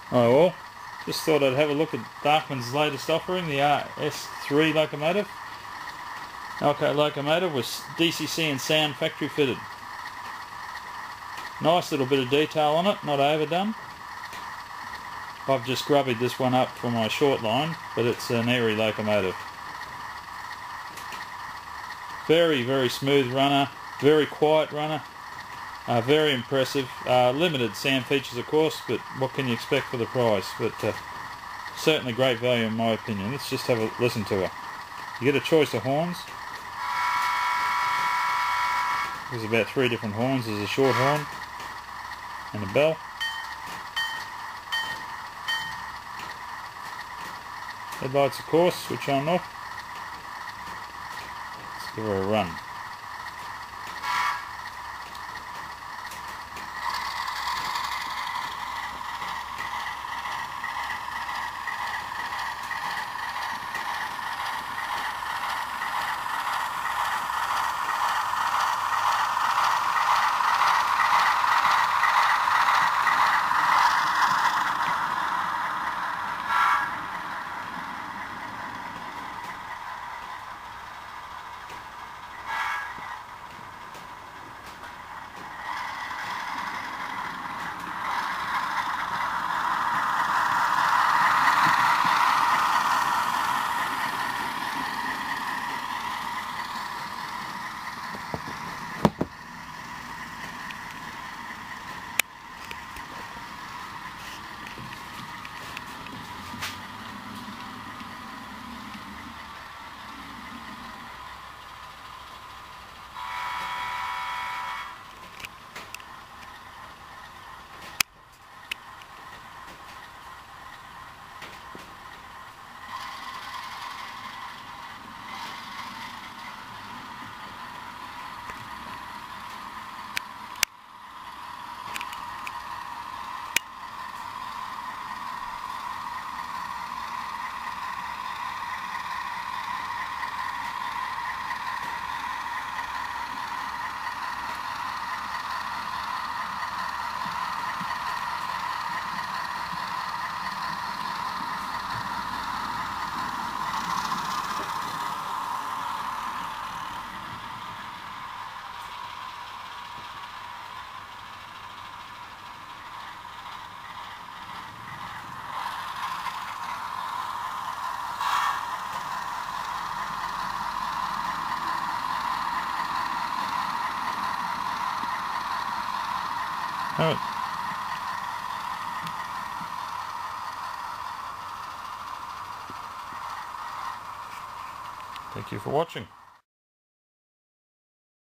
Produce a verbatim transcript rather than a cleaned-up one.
Oh well, just thought I'd have a look at Bachmann's latest offering, the R S three locomotive. Elco locomotive with D C C and sound factory fitted. Nice little bit of detail on it, not overdone. I've just grubbied this one up for my short line, but it's an airy locomotive. Very, very smooth runner, very quiet runner, uh, very impressive. Uh, limited sound features of course, but what can you expect for the price? But uh, certainly great value in my opinion. Let's just have a listen to her. You get a choice of horns. There's about three different horns. There's a short horn and a bell. Headlights of course, switch on and off. Let's give her a run. Alright. Thank you for watching.